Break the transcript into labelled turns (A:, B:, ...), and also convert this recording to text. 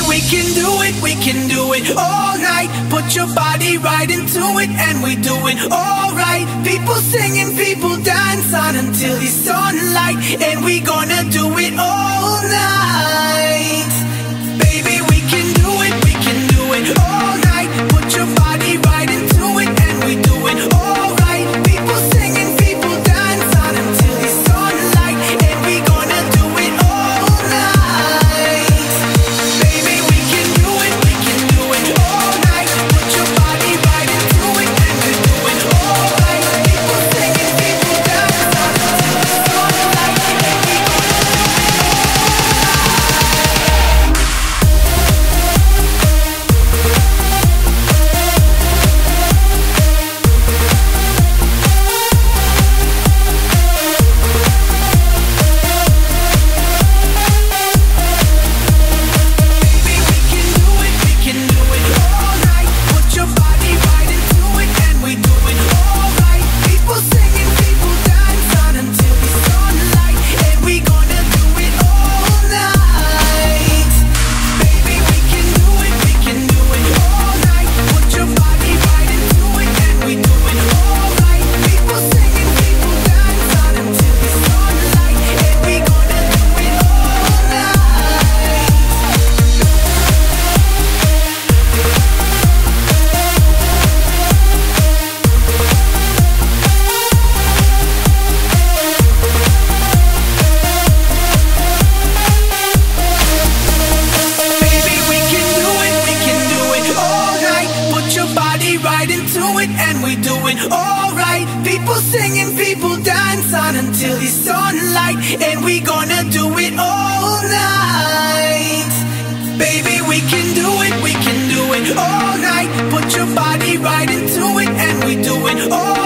A: we can do it, we can do it all night. Put your body right into it and we do it all right. People singing, people dance on until the sunlight, and we gonna do it all night. Baby, we can do it, we can do it all night. Put your body right into it and we do it all right. People singing, people dance on until the sunlight, and we gonna do it all night. Baby, we can do it, we can do it all night. Put your body right into it and we do it all right. People singing, people dance on until the sunlight, and we gonna do it all right. People singing, people dance on until the sunlight, and we gonna do it all night. Baby, we can do it, we can do it all night. Put your body right into it and we do it all